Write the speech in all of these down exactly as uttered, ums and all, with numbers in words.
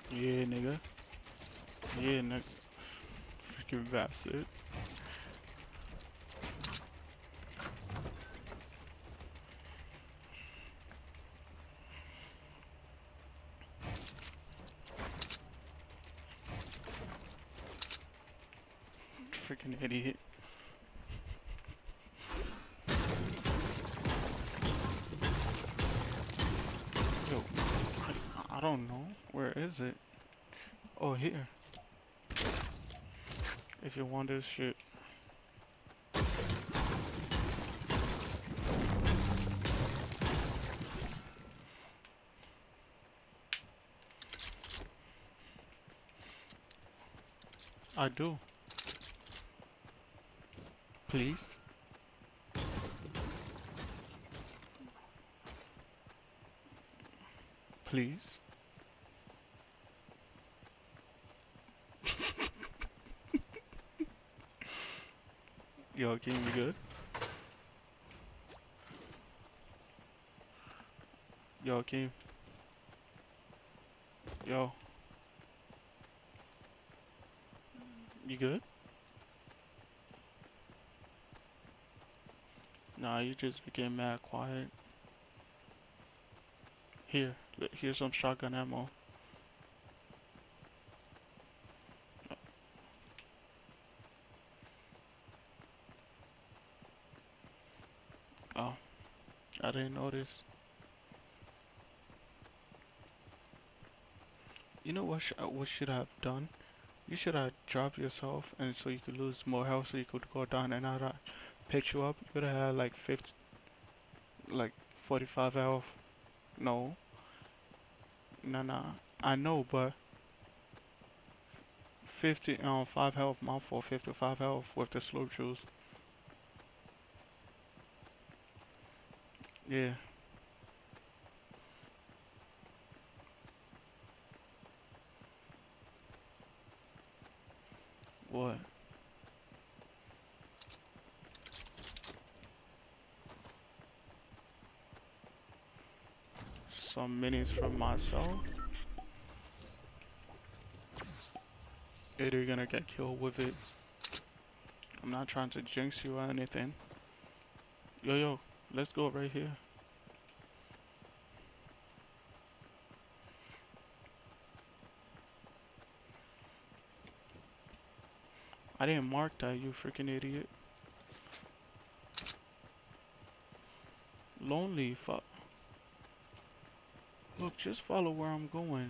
Yeah, nigga. Yeah, nigga. Freaking bastard. Freaking idiot. Yo, I, I don't know. Where is it? Oh, here. If you want this shit. I do. Please. Please. Yo, can you good? Yo, can you? Yo, you good? Nah, you just became mad quiet. Here, l- here's some shotgun ammo. Oh, I didn't notice. You know what? Sh uh, what should I have done? You should have dropped yourself, and so you could lose more health, so you could go down, and I'd uh, pick you up. You could have had like fifty, like forty-five health. No, nah, nah. I know, but fifty, um, five health, my fault. fifty-five health with the slow juice. Yeah. What? Some minis from myself. Either you're gonna get killed with it. I'm not trying to jinx you or anything. Yo, yo, let's go right here. I didn't mark that, you freaking idiot. Lonely, fuck. Look, just follow where I'm going.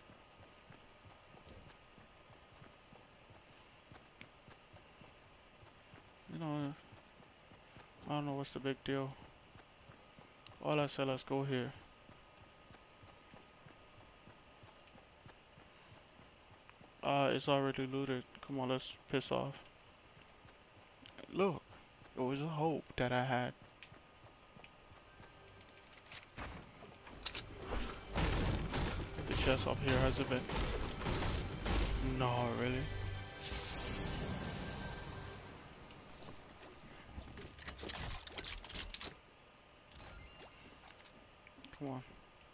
You know, I don't know what's the big deal. All I said, let's go here. Uh, it's already looted. Come on, let's piss off. Look, it was a hope that I had. The chest up here has a bit. No, really? Come on.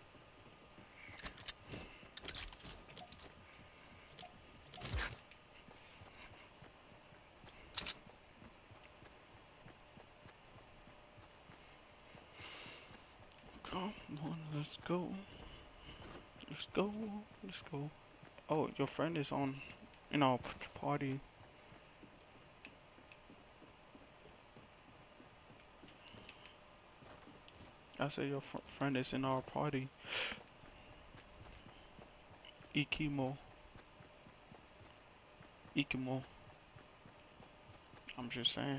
Come on, let's go. Let's go. Let's go. Oh, your friend is on, in our p- party. I said your fr friend is in our party. Ikimo. Ikimo. I'm just saying.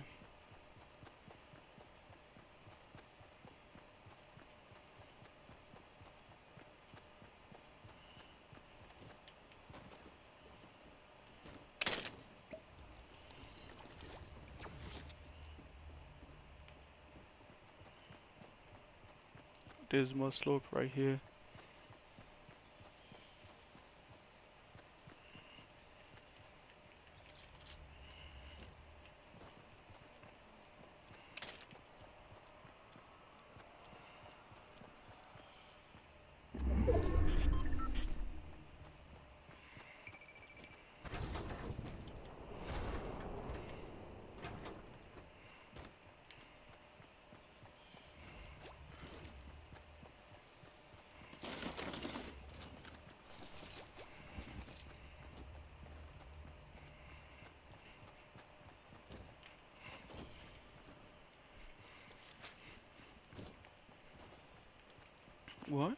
There's more slope right here. What?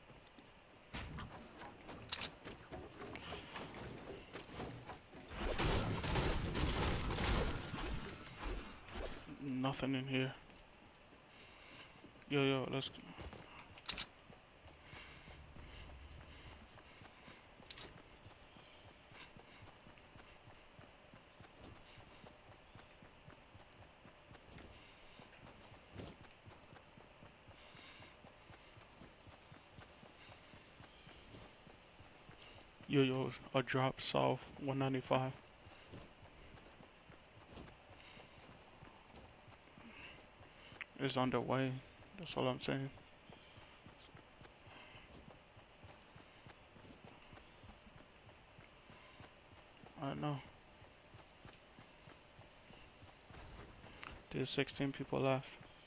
Nothing in here. Yo, yo, let's go. Yo, yo, a drop south, one ninety-five. It's on the way. That's all I'm saying. I know. There's sixteen people left.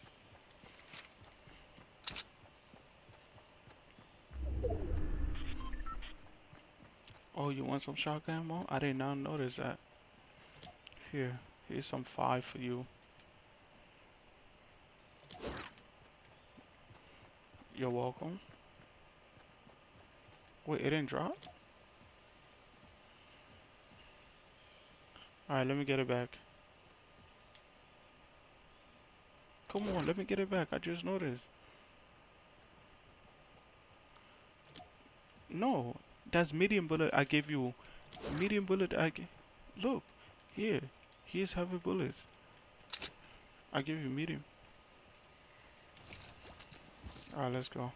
Oh, you want some shotgun ammo? I did not notice that. Here, here's some five for you. You're welcome. Wait, it didn't drop? Alright, let me get it back. Come on, let me get it back. I just noticed. No, that's medium bullet I gave you. Medium bullet I gave. Look, here. Here's heavy bullets. I give you medium. Alright, let's go.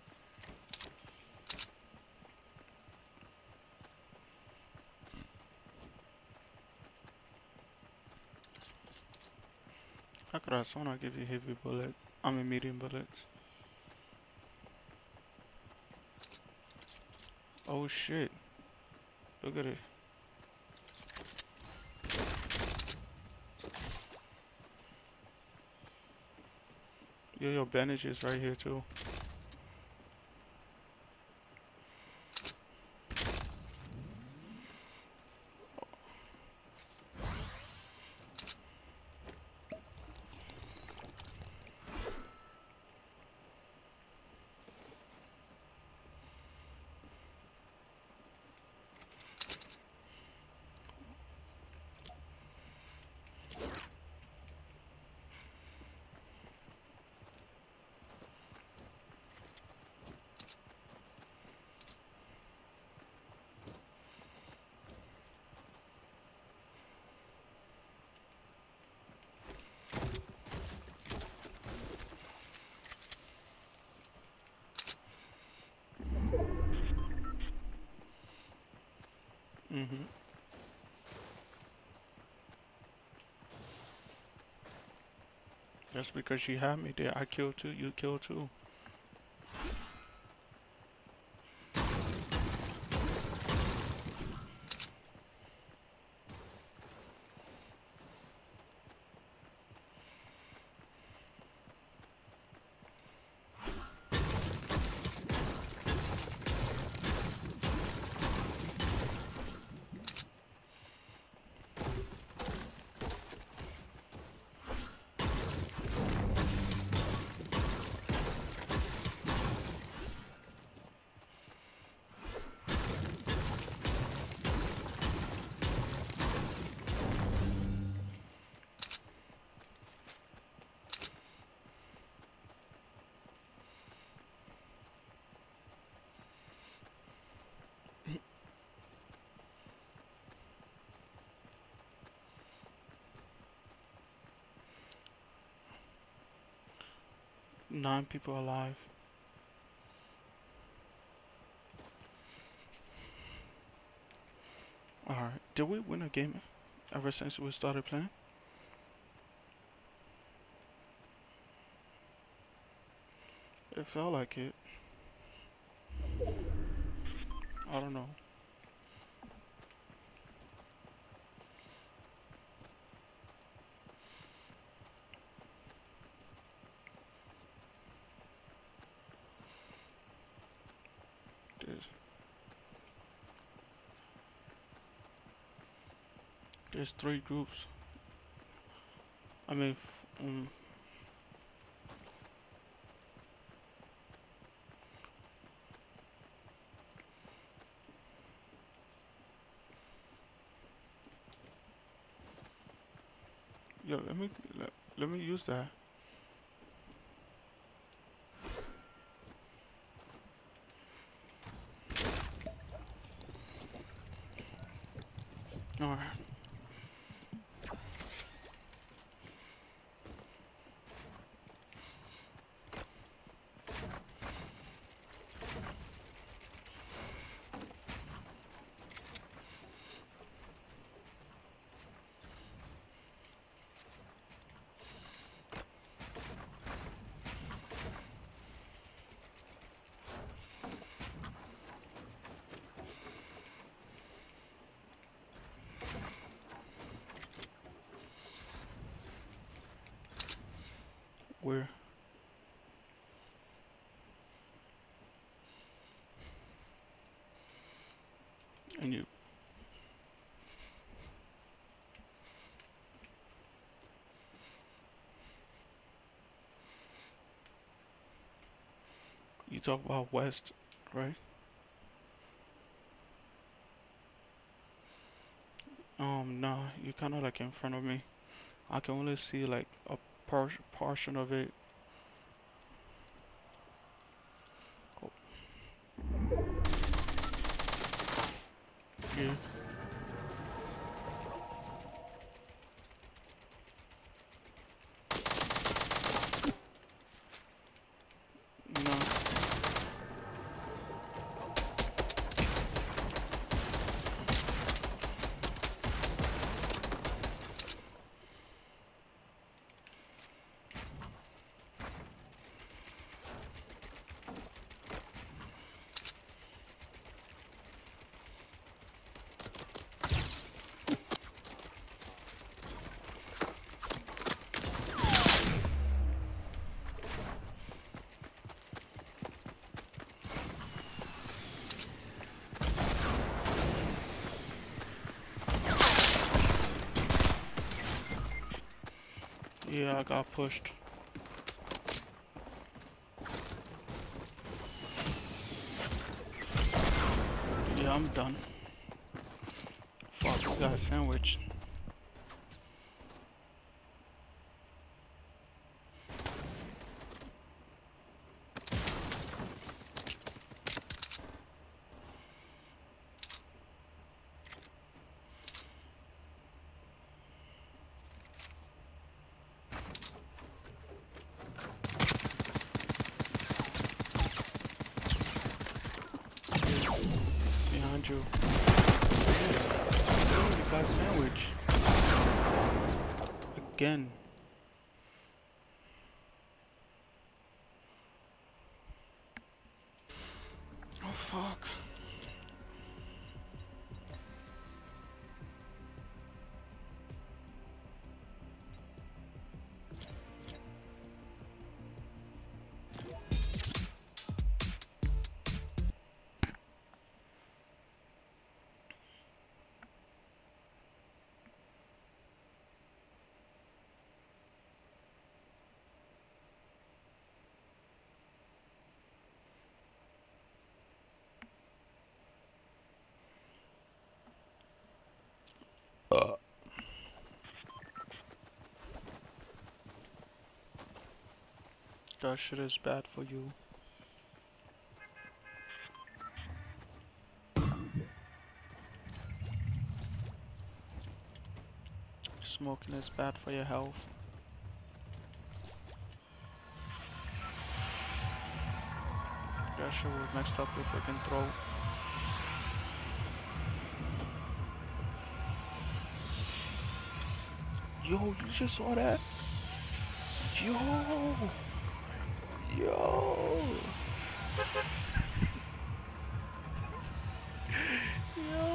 I could have sworn I give you heavy bullet. I mean medium bullets. Oh shit. Look at it. Yo, your bandages right here too. Mm-hmm. Just because she had me there, I killed two, you killed two. Nine people alive. Alright, did we win a game ever since we started playing? It felt like it. I don't know. There's, there's three groups. I mean, f um, Yo, let me let, let me use that. All right. Where? And you you talk about west, right? Um, nah, you kind of like in front of me. I can only see like a par portion of it. Oh, yeah. No. Yeah, I got pushed. Yeah, I'm done. Fuck, we got a sandwich. Behind you. Yeah, we got a sandwich. Again. Oh fuck. Uh. That shit is bad for you. Smoking is bad for your health. That shit will messed up your freaking throat. Yo, you just saw that? Yo! Yo! Yo!